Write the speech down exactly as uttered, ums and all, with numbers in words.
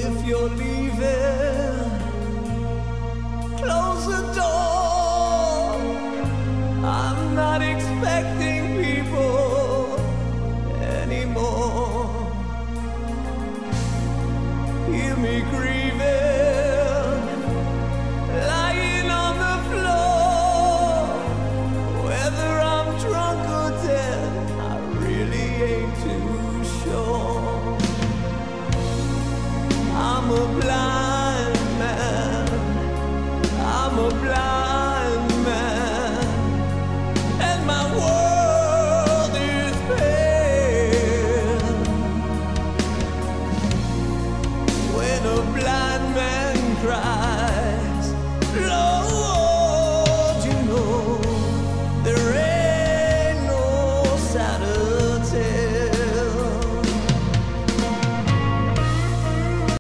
if you're leaving, close the door. I'm not expecting people anymore. Hear me grieving, lying on the floor. Whether I'm drunk or dead, I really ain't too sure. I'm a blind man, I'm a blind man, and my world is pale. When a blind man